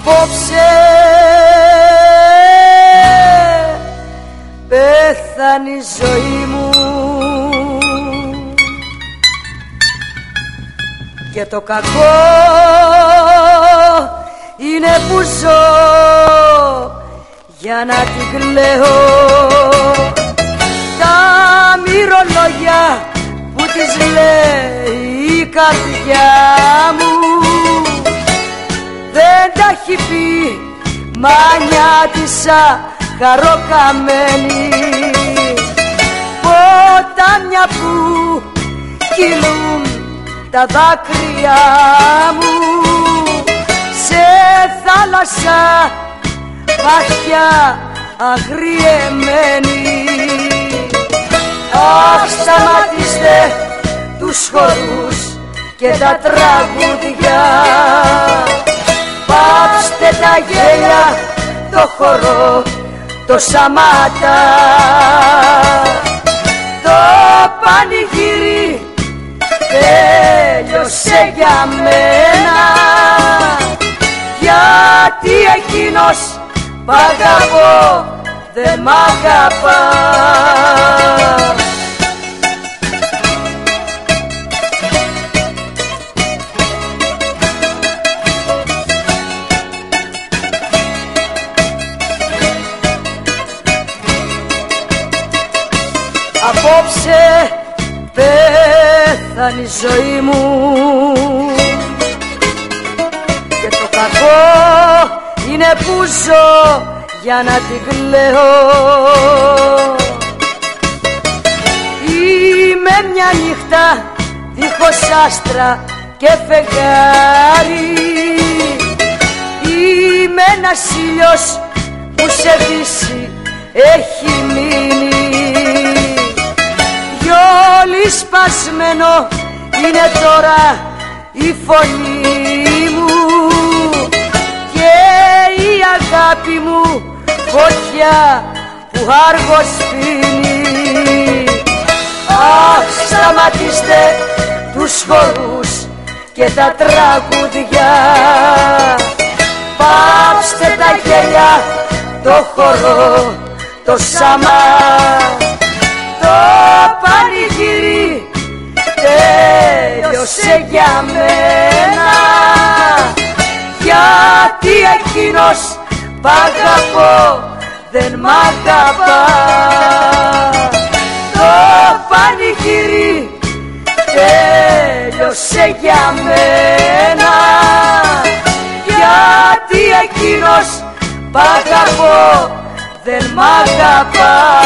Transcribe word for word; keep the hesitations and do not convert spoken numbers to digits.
Απόψε πέθανε η ζωή μου και το κακό είναι που ζω για να την κλαίω. Τα μυρολόγια που της λέει η καρδιά μου δεν τα έχει πει μανιάτισσα χαροκαμένη. Ποτάμια που κυλούν τα δάκρυα μου σε θάλασσα βαθιά αγριεμένη. Αχ, σταματήστε τους χορούς και τα τραγούδια, πάψτε τα γέλια, το χορό, το σαμάτα. Το πανηγύρι τέλειωσε για μένα, γιατί εκείνος μ' αγαπώ δεν μ' αγαπά. Απόψε πέθανε η ζωή μου και το κακό είναι που ζω για να την κλαίω. Είμαι μια νύχτα δίχως άστρα και φεγγάρι, είμαι ένας ήλιος που σε δύση έχει μείνει. Γιόλι σπασμένο είναι τώρα η φωνή μου και η αγάπη μου φωτιά που άργος πίνει. Αχ, σταματήστε τους χορούς και τα τραγούδια, πάψτε τα γέλια, το χορό, το σαμά. Το πανηγύρι τέλειωσε για μένα, γιατί εκείνος μ' αγαπώ δεν μ' αγαπά. Το πανηγύρι τέλειωσε για μένα, γιατί εκείνος μ' αγαπώ δεν μ' αγαπά.